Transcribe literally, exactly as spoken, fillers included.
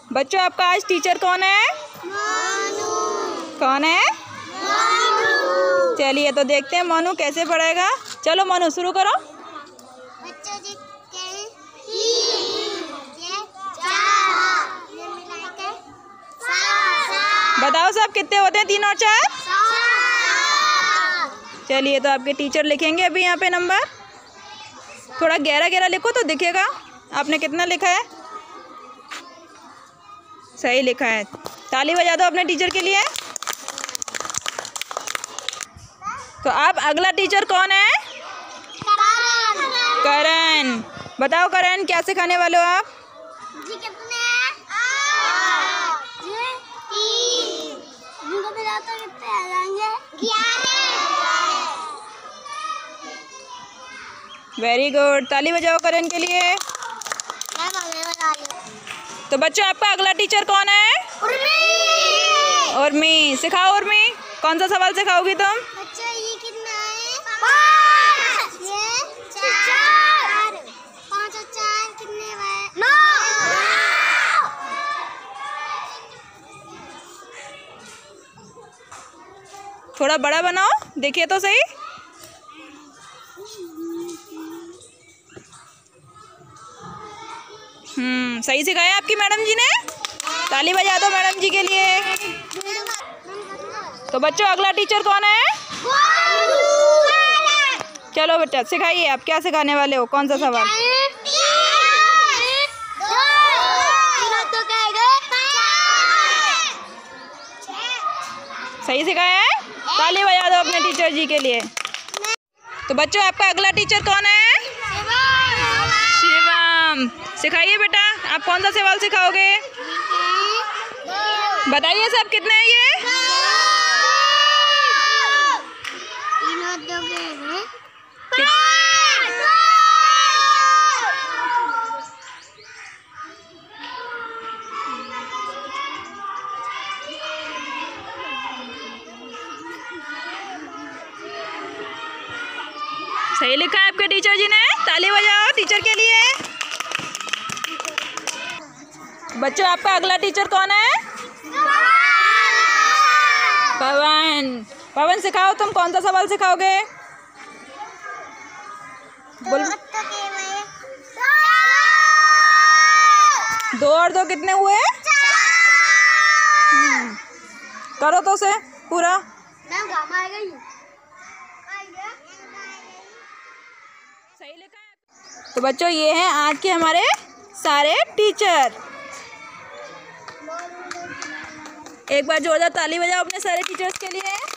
बच्चों आपका आज टीचर कौन है? मोनू। कौन है? मोनू। चलिए तो देखते हैं मोनू कैसे पढ़ेगा। चलो मोनू शुरू करो। बच्चों देखते हैं ये चार ये मिला के सात। बताओ सब कितने होते हैं तीन और चार? सात। चलिए तो आपके टीचर लिखेंगे अभी यहाँ पे नंबर। थोड़ा गहरा गहरा लिखो तो दिखेगा आपने कितना लिखा है। सही लिखा है। ताली बजा दो अपने टीचर के लिए। तो आप अगला टीचर कौन है? करण। करण। बताओ करण क्या सिखाने वाले हो आप? जी कितने आठ। जी तीन। इनको मिला तो कितने आ जाएंगे? ग्यारह। Very good. ताली बजाओ करण के लिए। मैं बोलने वाला हूँ। तो बच्चों आपका अगला टीचर कौन है? उर्मी। उर्मी। सिखाओ उर्मी, कौन सा सवाल सिखाओगी तुम? बच्चों ये कितना है? पाँच। ये चार। पाँच और चार कितने हुए? नौ। थोड़ा बड़ा बनाओ, देखिए तो सही। हम्म सही सिखाया आपकी मैडम जी ने। ताली बजा दो मैडम जी के लिए। तो बच्चों अगला टीचर कौन है? चलो बेटा सिखाइए, आप क्या सिखाने वाले हो, कौन सा सवाल? सही सिखाया है। ताली बजा दो अपने टीचर जी के लिए। तो बच्चों आपका अगला टीचर कौन है? शिवम। सिखाइए बेटा, आप कौन सा सवाल सिखाओगे? बताइए सब कितने हैं ये? सही लिखा है आपके टीचर जी ने। ताली बजाओ टीचर के लिए। बच्चों आपका अगला टीचर कौन है? पवन। पवन सिखाओ, तुम कौन सा सवाल सिखाओगे? बोल। दो और दो कितने हुए? हम्म, करो तो उसे पूरा। सही लिखा है। तो बच्चों ये हैं आज के हमारे सारे टीचर। एक बार जोरदार ताली बजाओ अपने सारे टीचर्स के लिए।